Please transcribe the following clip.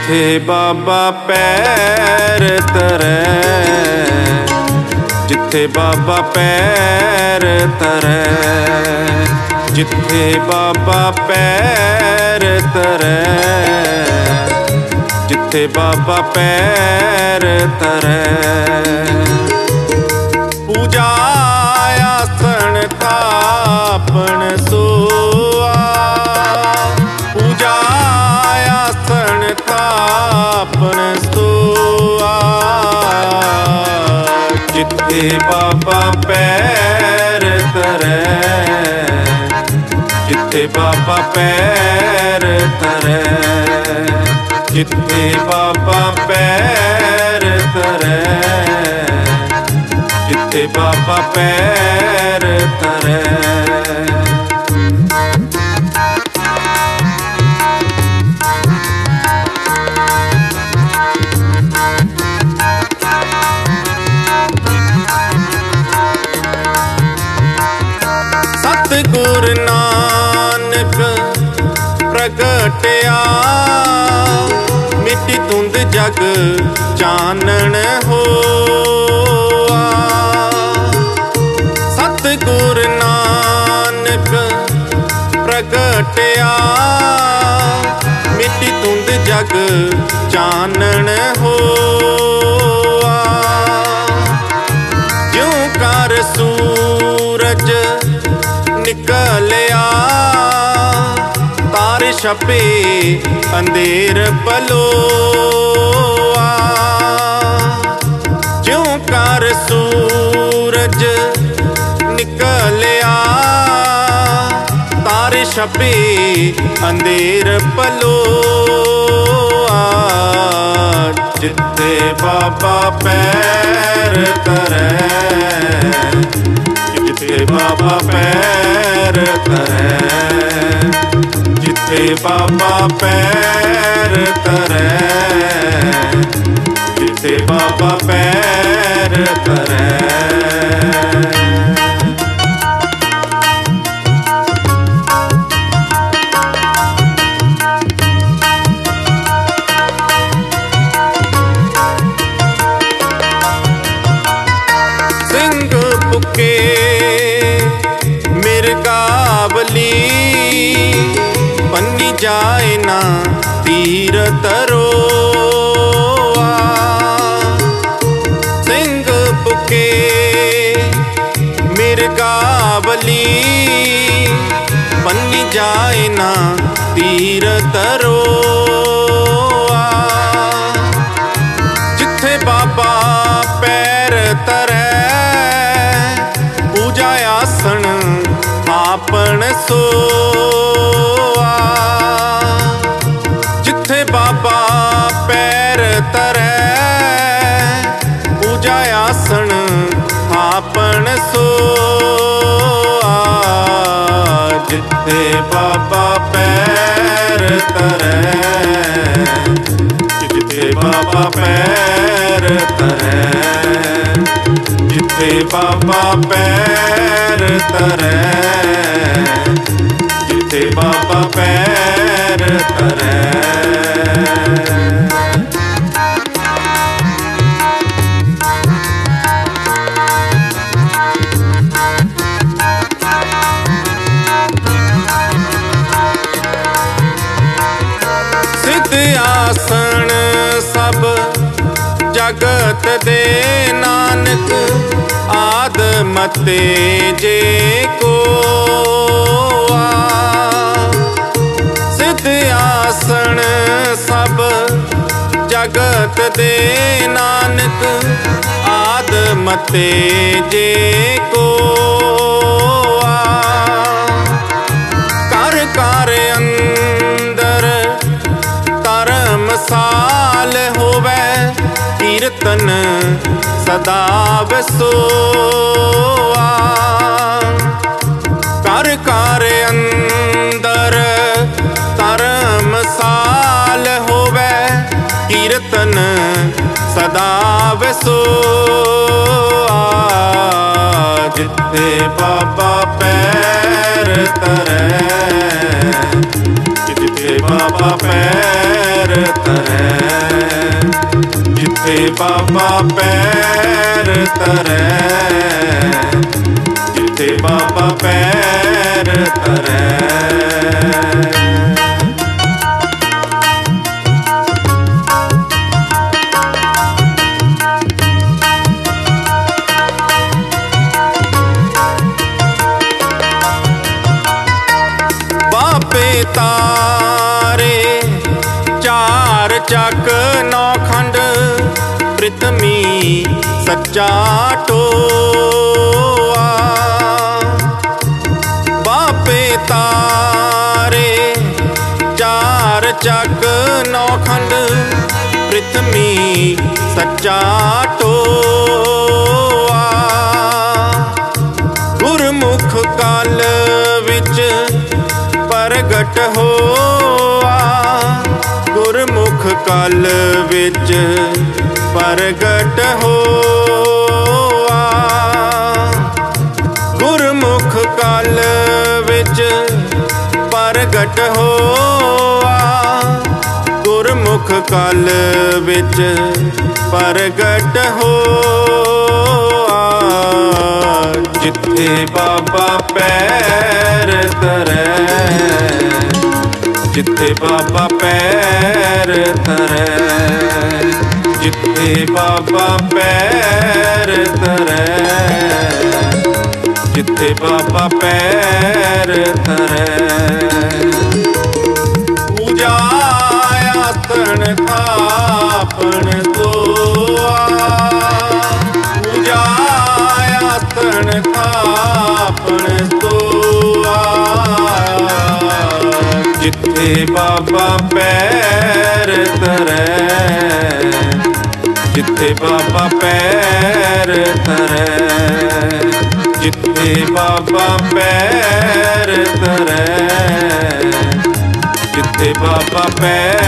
जिथे बाबा पैर तरै, जिथे बाबा पैर तरै, जिथे बाबा पैर तरै, जिथे बाबा पैर तरै। पूजा आसन थापण सोआ, पूजा आसन थापण सोआ, जिथे बाबा पैर तरै, जिथे बाबा पैर तरै, जिथे बाबा पैर तरै, जिथे बाबा पैर तरै। सतगुर नानक प्रगटिया, मिट्टी धुंध जग चानण होआ। सतगुर नानक प्रगटिया, मिट्टी धुंध जग चानण होआ। ज्यों कर सूरज निकलिया, तारे छपे अंधेर पलोआ। ज्यों कर सूरज निकलिया, तारे छपे अंधेर पलोआ। जिथे बाबा पैर तरै, जिथे बाबा पैर तरै, जिथे बाबा पैर तरै, जिथे बाबा पैर तरै। मिर्गावली बन्नी जाए ना तीर तरोआ। सिंह बुके मिर्गावली बन्नी जाए ना तीर तरोआ। जिथे बाबा पैर तरै, पूजा आसन थापण सोआ। जिथे बाबा पैर तरै, पूजा आसन थापण सोआ। जिथे बाबा पैर तरै, जिथे बाबा पैर तरै, जिथे बाबा पैर तरै, जिथे बाबा पैर तरै। सिद्ध आसन सब जगत दे, नानक आद मते जे को। सिद्ध आसन सब जगत दे, नानक आद मते जे को। कर कर अंदर धर्म साल होवे, कीर्तन सदा वसोआ। कर कर अंदर धर्म साल होवे, कीर्तन सदा वसोआ। जिथे बाबा पैर तरै, जिथे बाबा पैर धरे, जिथे बाबा पैर धरे, जिथे बाबा पैर धरे। तारे चार चक नौखंड, प्रिथमी सच्चा टोआ। बापे तारे चार चक नौखंड, प्रिथमी सच्चा टोआ। गुरमुख काल विच प्रगट होआ, गुरमुख काल विच प्रगट होआ। गुरमुख काल विच प्रगट होआ, गुरमुख काल विच प्रगट होआ। जिथे बाबा पैर धरे, जिथे बाबा पैर धरे, जिथे बाबा पैर धरे, जिथे बाबा पैर धरे। पूजा आसन थापन तोआ, पूजा आसन थापन तोआ। जिथे बाबा पैर धरे, जिथे बाबा पैर धरे, जिथे बाबा पैर धरे, जिथे बाबा पैर